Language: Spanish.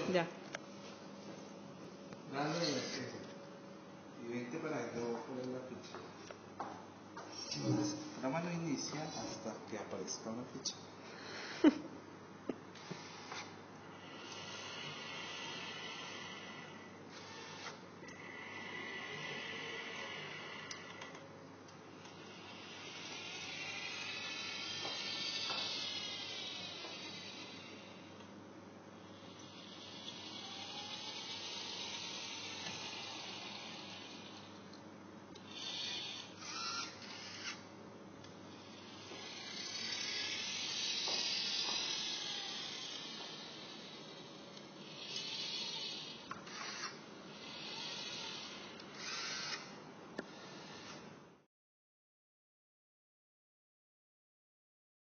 Ya. Dale y vente para que yo poner la ficha. Entonces, programa no inicia hasta que aparezca una ficha.